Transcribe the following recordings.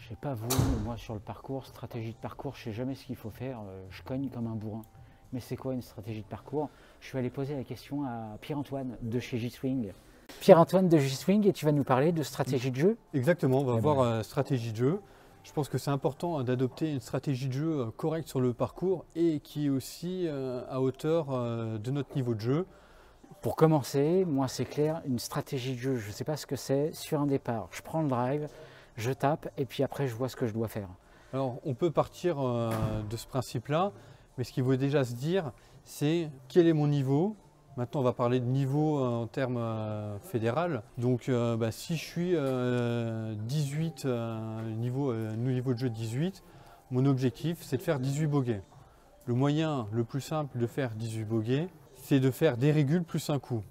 Je sais pas vous, mais moi sur le parcours, stratégie de parcours, je sais jamais ce qu'il faut faire. Je cogne comme un bourrin. Mais c'est quoi une stratégie de parcours? Je suis allé poser la question à Pierre-Antoine de chez G-Swing. Pierre-Antoine de G-Swing, et tu vas nous parler de stratégie de jeu? Exactement, on va voir stratégie de jeu. Je pense que c'est important d'adopter une stratégie de jeu correcte sur le parcours et qui est aussi à hauteur de notre niveau de jeu. Pour commencer, moi c'est clair, une stratégie de jeu, je ne sais pas ce que c'est. Sur un départ, je prends le drive, je tape et puis après je vois ce que je dois faire. Alors on peut partir de ce principe-là, mais ce qu'il faut déjà se dire, c'est quel est mon niveau. Maintenant on va parler de niveau en termes fédéral. Donc si je suis 18, niveau de jeu 18, mon objectif c'est de faire 18 bogeys. Le moyen le plus simple de faire 18 bogeys, c'est de faire des régules plus un coup.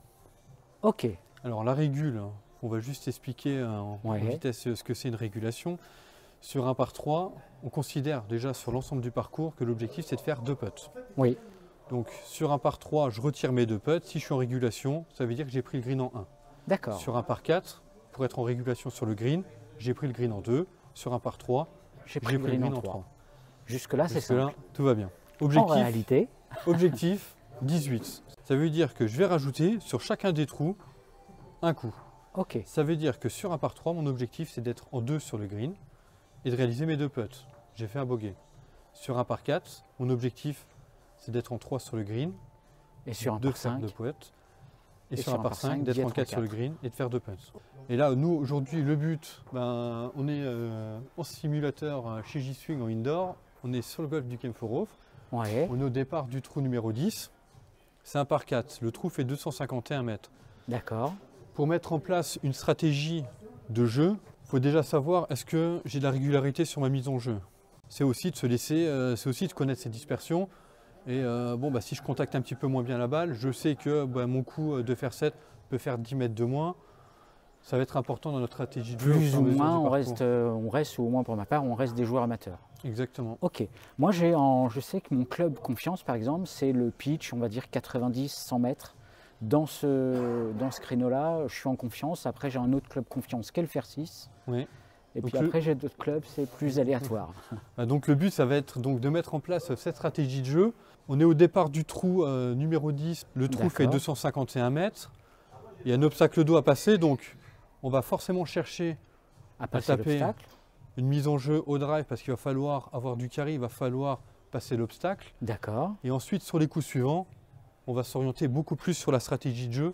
Ok. Alors la régule, on va juste expliquer en vitesse ce que c'est une régulation. Sur un par 3, on considère déjà sur l'ensemble du parcours que l'objectif c'est de faire 2 putts. Oui. Donc sur un par 3, je retire mes 2 putts. Si je suis en régulation, ça veut dire que j'ai pris le green en 1. D'accord. Sur un par 4, pour être en régulation sur le green, j'ai pris le green en 2. Sur un par 3, j'ai pris le green en 3. Jusque-là, c'est simple. Tout va bien. En réalité, objectif 18. Ça veut dire que je vais rajouter sur chacun des trous un coup. Ok. Ça veut dire que sur un par 3, mon objectif c'est d'être en 2 sur le green et de réaliser mes 2 putts. J'ai fait un bogey. Sur un par 4, mon objectif c'est d'être en 3 sur le green et sur un de par faire 5. 2 putts. Et sur un par 5, d'être en 4 sur le green et de faire 2 putts. Et là, nous aujourd'hui, le but, on est en simulateur chez G-Swing en indoor. On est sur le golf du Kempforof. Ouais. On est au départ du trou numéro 10. C'est un par 4. Le trou fait 251 mètres. D'accord. Pour mettre en place une stratégie de jeu, il faut déjà savoir est-ce que j'ai de la régularité sur ma mise en jeu. C'est aussi de se laisser, c'est aussi de connaître ses dispersions. Et si je contacte un petit peu moins bien la balle, je sais que mon coup de faire 7 peut faire 10 mètres de moins. Ça va être important dans notre stratégie de jeu. Plus ou moins, on reste, ou au moins pour ma part, on reste des joueurs amateurs. Exactement. Ok. Moi, je sais que mon club confiance, par exemple, c'est le pitch, on va dire 90-100 mètres. Dans ce créneau-là, je suis en confiance. Après, j'ai un autre club confiance, qu'est le fer 6. Oui. Et puis après, j'ai d'autres clubs, c'est plus aléatoire. Donc le but, ça va être donc de mettre en place cette stratégie de jeu. On est au départ du trou numéro 10. Le trou fait 251 mètres. Il y a un obstacle d'eau à passer, donc on va forcément chercher à taper une mise en jeu au drive parce qu'il va falloir avoir du carry, il va falloir passer l'obstacle. D'accord. Et ensuite, sur les coups suivants, on va s'orienter beaucoup plus sur la stratégie de jeu.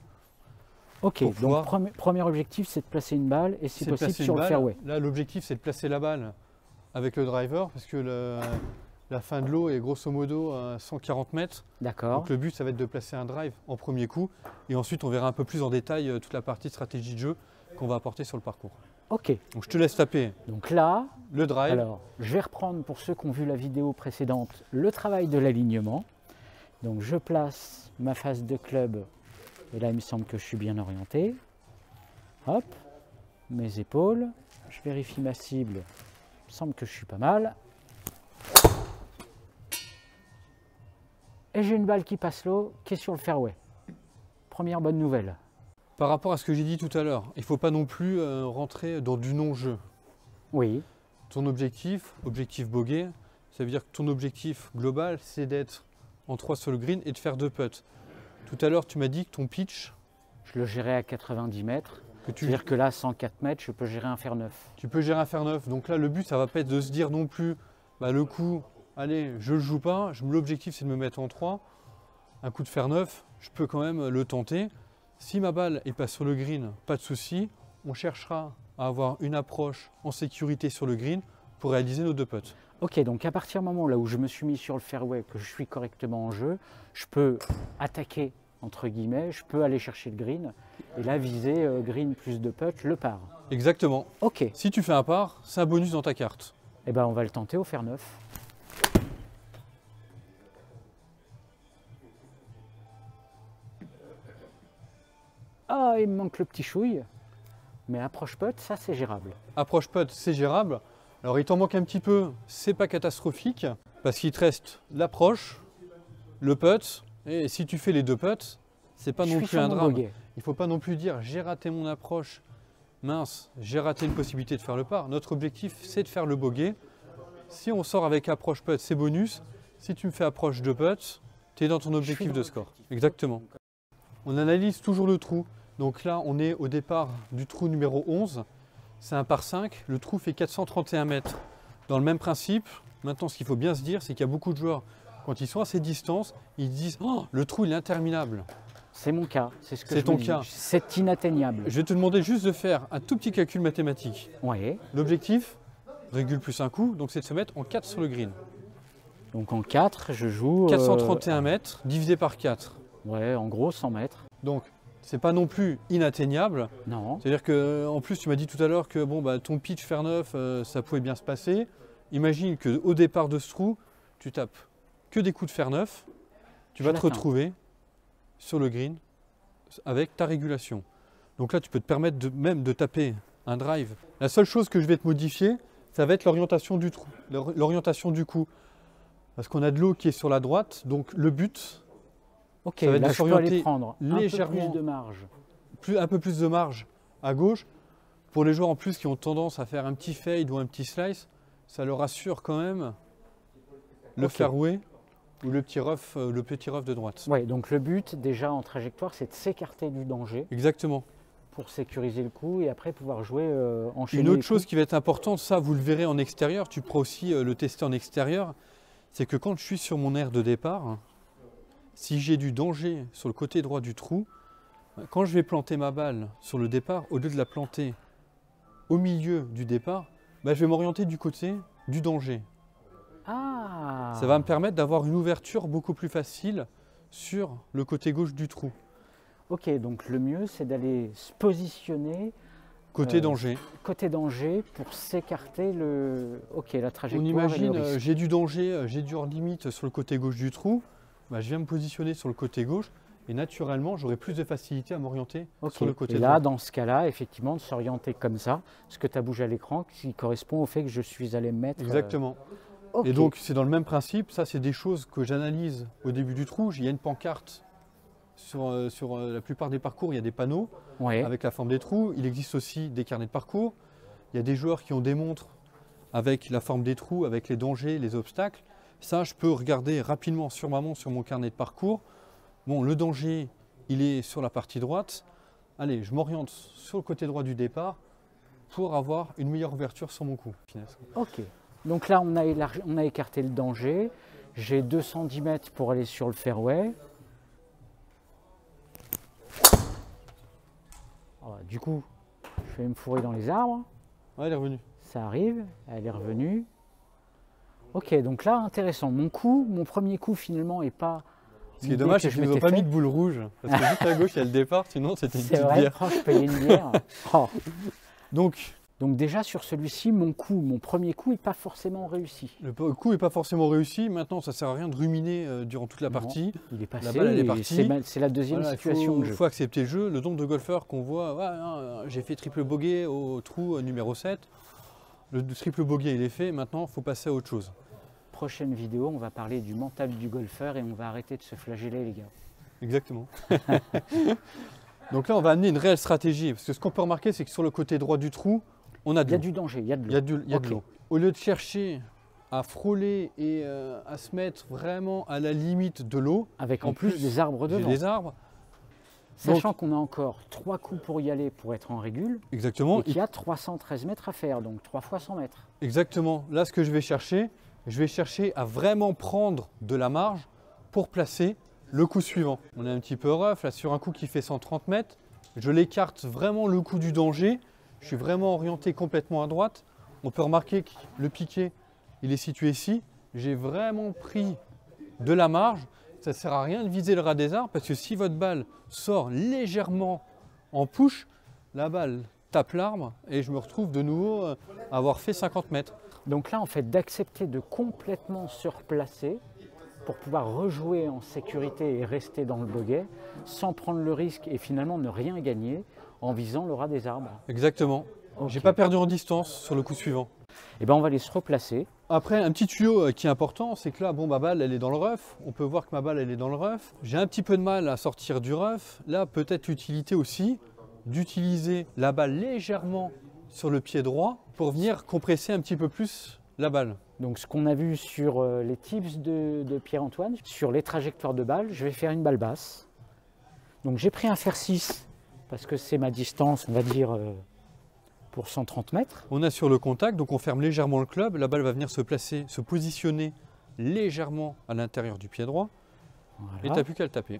Ok, donc premier objectif, c'est de placer une balle et si possible sur le fairway. Là, l'objectif, c'est de placer la balle avec le driver parce que la fin de l'eau est grosso modo à 140 mètres. D'accord. Donc le but, ça va être de placer un drive en premier coup et ensuite, on verra un peu plus en détail toute la partie stratégie de jeu qu'on va apporter sur le parcours. Ok. Donc je te laisse taper. Donc là, le drive. Alors, je vais reprendre pour ceux qui ont vu la vidéo précédente le travail de l'alignement. Donc je place ma face de club. Et là, il me semble que je suis bien orienté. Hop, mes épaules. Je vérifie ma cible. Il me semble que je suis pas mal. Et j'ai une balle qui passe l'eau, qui est sur le fairway. Première bonne nouvelle. Par rapport à ce que j'ai dit tout à l'heure, il ne faut pas non plus rentrer dans du non-jeu. Oui. Ton objectif bogey, ça veut dire que ton objectif global, c'est d'être en 3 sur le green et de faire 2 putts. Tout à l'heure, tu m'as dit que ton pitch... Je le gérais à 90 mètres. C'est-à-dire que là, 104 mètres, je peux gérer un fer 9. Tu peux gérer un fer 9. Donc là, le but, ça ne va pas être de se dire non plus, le coup, allez, je ne le joue pas. L'objectif, c'est de me mettre en 3. Un coup de fer 9, je peux quand même le tenter. Si ma balle est pas sur le green, pas de souci. On cherchera à avoir une approche en sécurité sur le green pour réaliser nos 2 putts. Ok, donc à partir du moment là où je me suis mis sur le fairway, que je suis correctement en jeu, je peux attaquer, entre guillemets, je peux aller chercher le green et là viser green plus 2 putts, le par. Exactement. Ok. Si tu fais un par, c'est un bonus dans ta carte. Eh ben on va le tenter au fer 9. Ah, il me manque le petit chouille, mais approche putt, ça c'est gérable. Approche putt, c'est gérable. Alors il t'en manque un petit peu, c'est pas catastrophique, parce qu'il te reste l'approche, le putt, et si tu fais les 2 putts, c'est pas non plus un drame. Il ne faut pas non plus dire j'ai raté mon approche mince, j'ai raté une possibilité de faire le par. Notre objectif, c'est de faire le bogey. Si on sort avec approche putt, c'est bonus. Si tu me fais approche de putt, tu es dans ton objectif de score. Exactement. On analyse toujours le trou. Donc là, on est au départ du trou numéro 11. C'est un par 5. Le trou fait 431 mètres. Dans le même principe, maintenant, ce qu'il faut bien se dire, c'est qu'il y a beaucoup de joueurs, quand ils sont à ces distances, ils disent oh, le trou il est interminable. C'est mon cas, c'est ce que C'est ton cas. C'est inatteignable. Je vais te demander juste de faire un tout petit calcul mathématique. Ouais. L'objectif, régule plus un coup, donc c'est de se mettre en 4 sur le green. Donc en 4, je joue... 431 mètres divisé par 4. Ouais, en gros 100 mètres. Donc, c'est pas non plus inatteignable. Non. C'est-à-dire que, en plus, tu m'as dit tout à l'heure que bon, bah, ton pitch fer 9, ça pouvait bien se passer. Imagine qu'au départ de ce trou, tu tapes que des coups de fer 9. Tu vas te retrouver sur le green avec ta régulation. Donc là, tu peux te permettre même de taper un drive. La seule chose que je vais te modifier, ça va être l'orientation du trou, l'orientation du coup. Parce qu'on a de l'eau qui est sur la droite, donc le but, ok, ça va être là de je peux aller s'orienter prendre légèrement, un peu plus de marge. un peu plus de marge à gauche. Pour les joueurs en plus qui ont tendance à faire un petit fade ou un petit slice, ça leur assure quand même le fairway ou le petit rough de droite. Oui, donc le but déjà en trajectoire, c'est de s'écarter du danger. Exactement. Pour sécuriser le coup et après pouvoir jouer enchaîner. Une autre chose qui va être importante, ça vous le verrez en extérieur, tu pourras aussi le tester en extérieur, c'est que quand je suis sur mon aire de départ, si j'ai du danger sur le côté droit du trou, quand je vais planter ma balle sur le départ, au lieu de la planter au milieu du départ, je vais m'orienter du côté du danger. Ah. Ça va me permettre d'avoir une ouverture beaucoup plus facile sur le côté gauche du trou. Ok, donc le mieux c'est d'aller se positionner côté danger. Côté danger pour s'écarter la trajectoire. On imagine, j'ai du danger, j'ai du hors limite sur le côté gauche du trou. Je viens me positionner sur le côté gauche et naturellement j'aurai plus de facilité à m'orienter sur le côté droit. Et là, dans ce cas-là, effectivement, de s'orienter comme ça, ce que tu as bougé à l'écran, qui correspond au fait que je suis allé me mettre. Exactement. Et donc c'est dans le même principe, ça c'est des choses que j'analyse au début du trou. Il y a une pancarte. Sur la plupart des parcours, il y a des panneaux avec la forme des trous. Il existe aussi des carnets de parcours. Il y a des joueurs qui ont des montres avec la forme des trous, avec les dangers, les obstacles. Ça, je peux regarder rapidement sur ma montre, sur mon carnet de parcours. Bon, le danger, il est sur la partie droite. Allez, je m'oriente sur le côté droit du départ pour avoir une meilleure ouverture sur mon coup. Ok. Donc là, on a écarté le danger. J'ai 210 mètres pour aller sur le fairway. Du coup, je vais me fourrer dans les arbres. Ouais, elle est revenue. Ça arrive, elle est revenue. Ok, donc là, intéressant. Mon premier coup, finalement, n'est pas... Ce qui est dommage, c'est que je ne pas mis de boule rouge. Parce que juste à gauche, il y a le départ, sinon c'était une petite bière. C'est vrai, je payais une bière. Oh. Donc déjà, sur celui-ci, mon premier coup n'est pas forcément réussi. Le coup n'est pas forcément réussi. Maintenant, ça ne sert à rien de ruminer durant toute la partie. Il est passé, la balle, elle est partie. C'est la deuxième situation de jeu. Il faut accepter le jeu. Le nombre de golfeurs qu'on voit, j'ai fait triple bogey au trou numéro 7. Le triple bogey, il est fait. Maintenant, il faut passer à autre chose. Prochaine vidéo, on va parler du mental du golfeur et on va arrêter de se flageller, les gars. Exactement. Donc là, on va amener une réelle stratégie. Parce que ce qu'on peut remarquer, c'est que sur le côté droit du trou, on a de l'eau. Il y a du danger, il y a de l'eau. Il y a de l'eau. Au lieu de chercher à frôler et à se mettre vraiment à la limite de l'eau. Avec en plus des arbres devant. Des arbres. Sachant qu'on a encore 3 coups pour y aller pour être en régule. Exactement. Et qu'il y a 313 mètres à faire, donc 3 fois 100 mètres. Exactement. Là, ce que je vais chercher à vraiment prendre de la marge pour placer le coup suivant. On est un petit peu rough, là, sur un coup qui fait 130 mètres. Je l'écarte vraiment le coup du danger. Je suis vraiment orienté complètement à droite. On peut remarquer que le piquet, il est situé ici. J'ai vraiment pris de la marge. Ça ne sert à rien de viser le ras des arbres parce que si votre balle sort légèrement en push, la balle tape l'arbre et je me retrouve de nouveau à avoir fait 50 mètres. Donc là, en fait, d'accepter de complètement se replacer pour pouvoir rejouer en sécurité et rester dans le bogey sans prendre le risque et finalement ne rien gagner en visant le ras des arbres. Exactement. Okay. J'ai pas perdu en distance sur le coup suivant. Et ben on va aller se replacer. Après, un petit tuyau qui est important, c'est que là, bon, ma balle, elle est dans le rough. On peut voir que ma balle, elle est dans le rough. J'ai un petit peu de mal à sortir du rough. Là, peut-être l'utilité aussi d'utiliser la balle légèrement sur le pied droit pour venir compresser un petit peu plus la balle. Donc ce qu'on a vu sur les tips de Pierre-Antoine, sur les trajectoires de balle, je vais faire une balle basse. Donc j'ai pris un fer 6 parce que c'est ma distance, on va dire, pour 130 mètres. On a sur le contact, donc on ferme légèrement le club, la balle va venir se placer, se positionner légèrement à l'intérieur du pied droit, Voilà. et tu n'as plus qu'à le taper.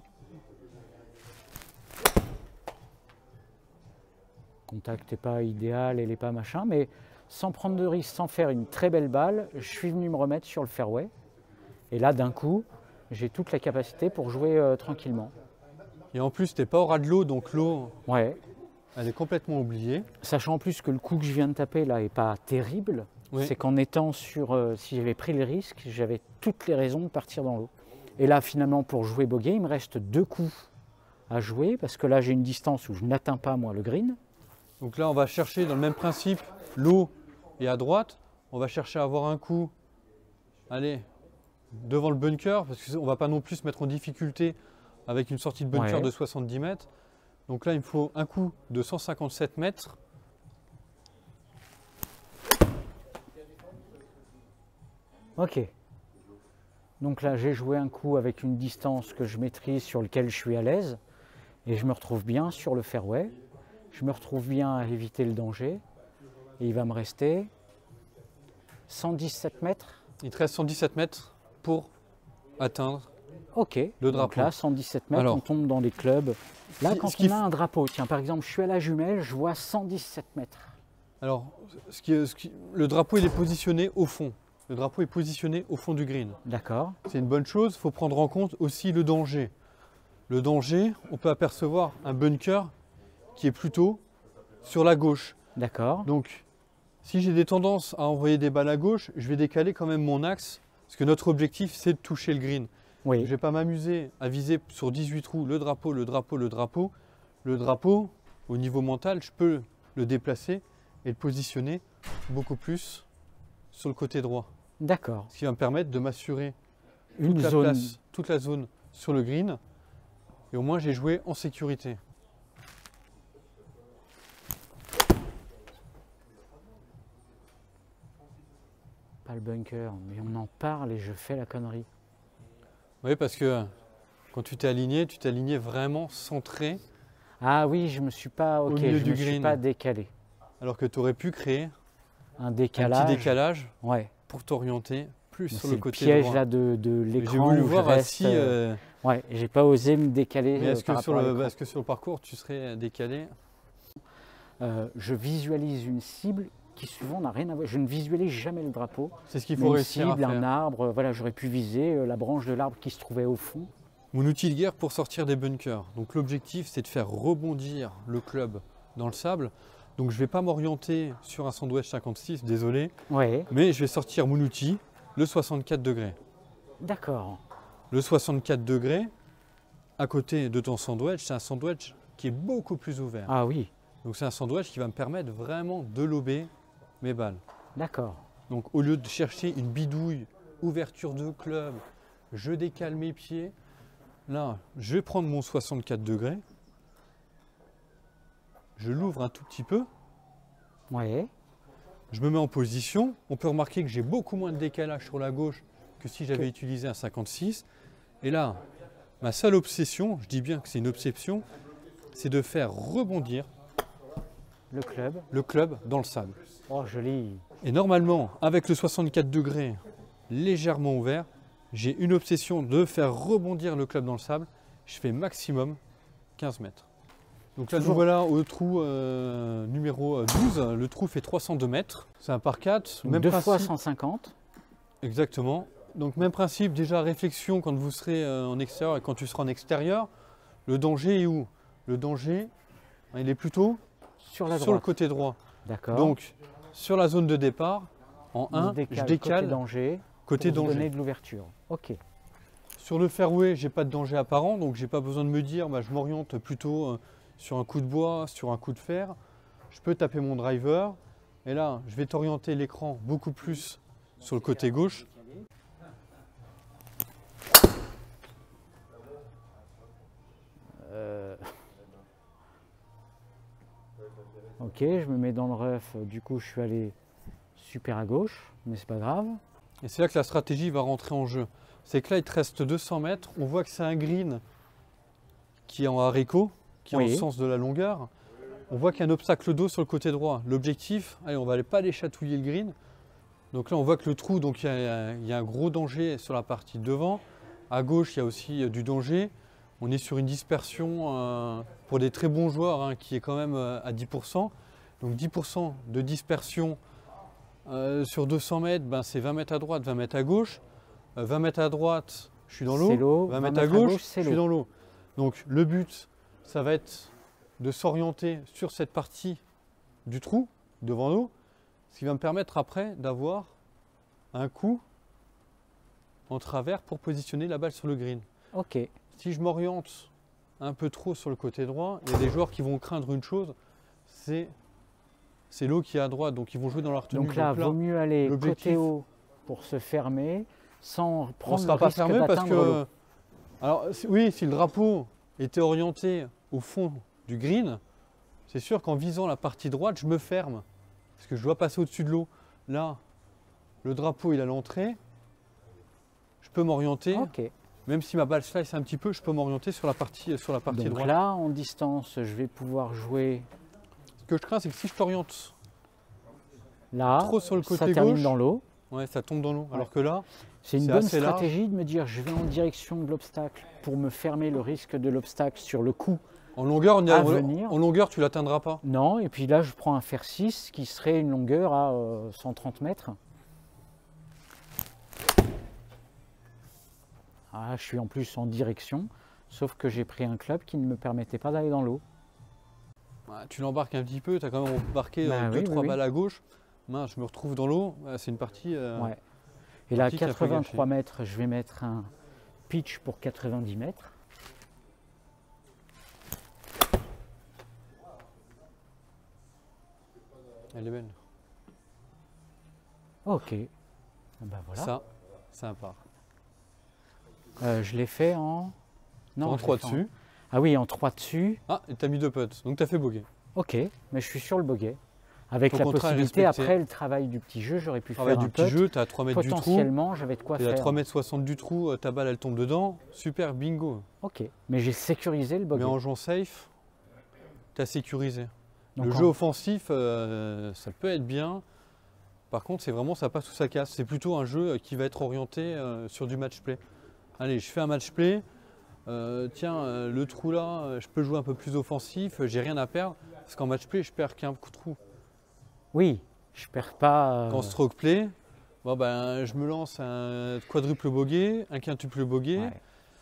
Contact n'est pas idéal, elle n'est pas machin, mais sans prendre de risque, sans faire une très belle balle, je suis venu me remettre sur le fairway. Et là, d'un coup, j'ai toute la capacité pour jouer tranquillement. Et en plus, tu n'es pas au ras de l'eau, donc l'eau, Ouais. elle est complètement oubliée. Sachant en plus que le coup que je viens de taper là n'est pas terrible, Oui. c'est qu'en étant sur, si j'avais pris le risque, j'avais toutes les raisons de partir dans l'eau. Et là, finalement, pour jouer bogey, il me reste 2 coups à jouer, parce que là, j'ai une distance où je n'atteins pas, moi, le green. Donc là, on va chercher dans le même principe, l'eau est à droite. On va chercher à avoir un coup, allez, devant le bunker, parce qu'on ne va pas non plus se mettre en difficulté avec une sortie de bunker Ouais. de 70 mètres. Donc là, il me faut un coup de 157 mètres. Ok. Donc là, j'ai joué un coup avec une distance que je maîtrise, sur lequel je suis à l'aise, et je me retrouve bien sur le fairway. Je me retrouve bien à éviter le danger. Et il va me rester 117 mètres. Il te reste 117 mètres pour atteindre. Ok. Le Donc drapeau. là, 117 mètres, Alors, on tombe dans les clubs. Là, si- quand ce qu'il on a un drapeau, tiens, par exemple, je suis à la jumelle, je vois 117 mètres. Alors, le drapeau, il est positionné au fond. Le drapeau est positionné au fond du green. D'accord. C'est une bonne chose, il faut prendre en compte aussi le danger. Le danger, on peut apercevoir un bunker qui est plutôt sur la gauche. D'accord. Donc, si j'ai des tendances à envoyer des balles à gauche, je vais décaler quand même mon axe, parce que notre objectif, c'est de toucher le green. Je ne Oui. vais pas m'amuser à viser sur 18 trous le drapeau, le drapeau, le drapeau. Le drapeau, au niveau mental, je peux le déplacer et le positionner beaucoup plus sur le côté droit. D'accord. Ce qui va me permettre de m'assurer Une toute la zone. place, toute la zone sur le green. Et au moins, j'ai joué en sécurité. Pas le bunker, mais on en parle et je fais la connerie. Oui, parce que quand tu t'es aligné vraiment centré, Ah oui, je me suis pas. Ok, milieu je du me suis green. pas décalé. alors que tu aurais pu créer Un un décalage. petit décalage Ouais. pour t'orienter plus Mais sur c'est le le côté piège droit. là de Mais l'écran. j'ai voulu où je voir reste, si, Ouais, j'ai pas osé me décaler. mais est-ce par que, sur rapport à le, l'écran. est-ce que sur le parcours tu serais décalé? Je visualise une cible qui souvent n'a rien à voir. Je ne visualise jamais le drapeau. C'est ce qu'il Mais faut une réussir à cible, un faire. arbre. Voilà, j'aurais pu viser la branche de l'arbre qui se trouvait au fond. Mon outil de guerre pour sortir des bunkers. Donc l'objectif, c'est de faire rebondir le club dans le sable. Donc je ne vais pas m'orienter sur un sandwich 56, désolé, Ouais, mais je vais sortir mon outil, le 64 degrés. d'accord. Le 64 degrés, à côté de ton sandwich, c'est un sandwich qui est beaucoup plus ouvert. Ah oui, Donc c'est un sandwich qui va me permettre vraiment de lober mes balles. d'accord. Donc au lieu de chercher une bidouille, ouverture de club, je décale mes pieds, là je vais prendre mon 64 degrés, je l'ouvre un tout petit peu, Ouais, je me mets en position. On peut remarquer que j'ai beaucoup moins de décalage sur la gauche que si j'avais utilisé un 56. Et là, ma seule obsession, je dis bien que c'est une obsession, c'est de faire rebondir le club. le club dans le sable. Oh, joli. Et normalement, avec le 64 degrés légèrement ouvert, j'ai une obsession de faire rebondir le club dans le sable. Je fais maximum 15 mètres. Donc là, nous Toujours. voilà au trou numéro 12. Le trou fait 302 mètres. C'est un par 4. Donc Même 2 fois principe. 150. Exactement. Donc même principe, déjà réflexion quand vous serez en extérieur et quand tu seras en extérieur. Le danger est où? Le danger, il est plutôt Sur la sur le droite. côté droit. D'accord. Donc sur la zone de départ, en 1, je décale côté danger. côté pour vous danger. donner de l'ouverture. Ok. Sur le fairway, j'ai pas de danger apparent, donc j'ai pas besoin de me dire, je m'oriente plutôt sur un coup de bois, sur un coup de fer. Je peux taper mon driver, et là, je vais t'orienter l'écran beaucoup plus sur le côté gauche. Ok, je me mets dans le rough, du coup je suis allé super à gauche, mais c'est pas grave. Et c'est là que la stratégie va rentrer en jeu. C'est que là, il te reste 200 mètres. On voit que c'est un green qui est en haricot, qui est en Oui. sens de la longueur. On voit qu'il y a un obstacle d'eau sur le côté droit. L'objectif, allez, on va pas aller chatouiller le green. Donc là, on voit que le trou, donc il y a un gros danger sur la partie devant. À gauche, il y a aussi du danger. On est sur une dispersion pour des très bons joueurs hein, qui est quand même à 10%. Donc 10% de dispersion sur 200 mètres, ben, c'est 20 mètres à droite, 20 mètres à gauche. 20 mètres à droite, je suis dans C'est l'eau. l'eau. 20 mètres à gauche, je suis dans l'eau. Donc le but, ça va être de s'orienter sur cette partie du trou devant nous, ce qui va me permettre après d'avoir un coup en travers pour positionner la balle sur le green. Ok. Si je m'oriente un peu trop sur le côté droit, il y a des joueurs qui vont craindre une chose, c'est l'eau qui est à droite, donc ils vont jouer dans leur tenue. Donc là, vaut mieux aller côté haut pour se fermer sans prendre le risque d'atteindre l'eau. Alors oui, si le drapeau était orienté au fond du green, c'est sûr qu'en visant la partie droite, je me ferme. Parce que je dois passer au-dessus de l'eau. Là, le drapeau il est à l'entrée. Je peux m'orienter. Ok. Même si ma balle slice un petit peu, je peux m'orienter sur la partie Donc droite. là, en distance, je vais pouvoir jouer. Ce que je crains, c'est que si je t'oriente là, trop sur le côté ça termine gauche, dans l'eau. Ouais, ça tombe dans l'eau. Ouais. Alors que là, c'est une bonne assez stratégie de me dire je vais en direction de l'obstacle pour me fermer le risque de l'obstacle sur le coup. en longueur, venir. En longueur, tu l'atteindras pas. Non, et puis là je prends un fer 6 qui serait une longueur à 130 mètres. Ah, je suis en plus en direction, sauf que j'ai pris un club qui ne me permettait pas d'aller dans l'eau. Ouais, tu l'embarques un petit peu, tu as quand même embarqué Bah, 2-3 oui. balles à gauche. Mince, je me retrouve dans l'eau. Ouais, c'est une partie. Ouais. Et là, à partie qui a fait 83 gâcher. mètres, je vais mettre un pitch pour 90 mètres. Elle est belle. Ok. Ben voilà. Ça, c'est un par. Je l'ai fait en... Non, En je l'ai 3 fait dessus. Ah oui, en 3 dessus. Ah, et tu as mis 2 putts. Donc tu as fait bogey. Ok, mais je suis sur le bogey. Avec Ton la contrat est possibilité, respecté. après le travail du petit jeu, j'aurais pu Travail faire du un petit putt. jeu, tu as à 3 mètres du trou. Potentiellement, j'avais de quoi Tu es à faire. 3 mètres 60 du trou, ta balle elle tombe dedans. Super, bingo. Ok, mais j'ai sécurisé le bogey. Mais en jouant safe, tu as sécurisé. Donc le en- jeu offensif, ça peut être bien. Par contre, c'est vraiment ça passe ou ça casse. C'est plutôt un jeu qui va être orienté sur du match play. Allez, je fais un match play. Tiens, le trou là, je peux jouer un peu plus offensif. J'ai rien à perdre. Parce qu'en match play, je perds qu'un trou. Oui, je perds pas. En stroke play, bon, ben, je me lance un quadruple bogey, un quintuple bogey. Ouais.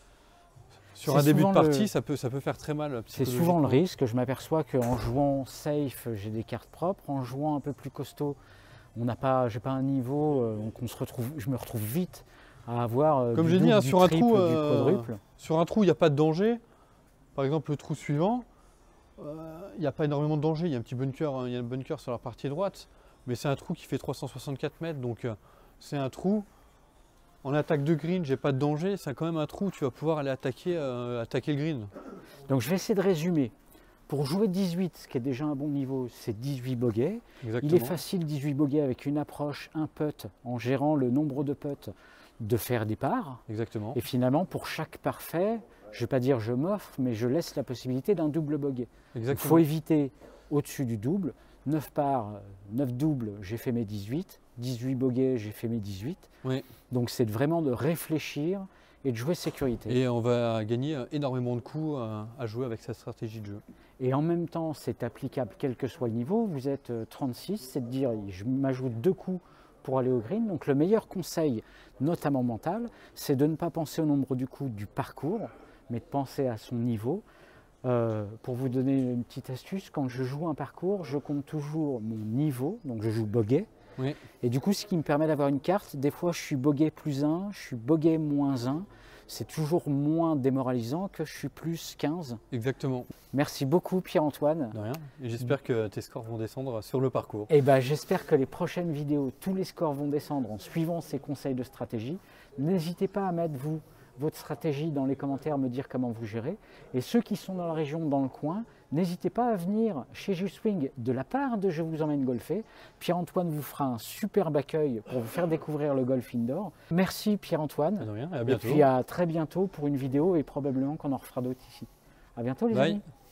Sur C'est un début de souvent partie, le- ça peut faire très mal. C'est souvent le risque. Je m'aperçois qu'en jouant safe, j'ai des cartes propres. En jouant un peu plus costaud, j'ai pas un niveau, donc je me retrouve vite à avoir Comme du j'ai dit, double, hein, du sur un triple, trou, du quadruple. Sur un trou, il n'y a pas de danger. Par exemple, le trou suivant, il n'y a pas énormément de danger. Il y a un petit bunker, hein, il y a un bunker sur la partie droite. Mais c'est un trou qui fait 364 mètres. Donc, c'est un trou. En attaque de green, j'ai pas de danger. C'est quand même un trou où tu vas pouvoir aller attaquer le green. Donc je vais essayer de résumer. Pour jouer 18, ce qui est déjà un bon niveau, c'est 18 bogeys. Exactement. Il est facile 18 bogeys avec une approche, un putt, en gérant le nombre de putts, de faire des parts. Exactement. Et finalement, pour chaque parfait, je ne vais pas dire je m'offre, mais je laisse la possibilité d'un double bogey. Il Exactement. faut éviter au-dessus du double. 9 parts, 9 doubles, j'ai fait mes 18. 18 bogeys, j'ai fait mes 18. Oui. Donc c'est vraiment de réfléchir et de jouer sécurité. Et on va gagner énormément de coups à jouer avec cette stratégie de jeu. Et en même temps, c'est applicable quel que soit le niveau. Vous êtes 36, c'est de dire je m'ajoute 2 coups pour aller au green. Donc le meilleur conseil, notamment mental, c'est de ne pas penser au nombre du coup du parcours, mais de penser à son niveau. Pour vous donner une petite astuce, quand je joue un parcours, je compte toujours mon niveau, donc je joue bogey. Oui. Et du coup, ce qui me permet d'avoir une carte, des fois je suis bogey plus 1, je suis bogey moins 1. C'est toujours moins démoralisant que je suis plus 15. Exactement. Merci beaucoup Pierre-Antoine. De rien. Et j'espère que tes scores vont descendre sur le parcours. Et ben, j'espère que les prochaines vidéos, tous les scores vont descendre en suivant ces conseils de stratégie. N'hésitez pas à mettre vous votre stratégie dans les commentaires, me dire comment vous gérez. Et ceux qui sont dans la région, dans le coin, n'hésitez pas à venir chez Juswing de la part de Je vous emmène golfer. Pierre-Antoine vous fera un superbe accueil pour vous faire découvrir le golf indoor. Merci Pierre-Antoine. De rien, et à bientôt. Et puis à très bientôt pour une vidéo et probablement qu'on en refera d'autres ici. À bientôt les amis.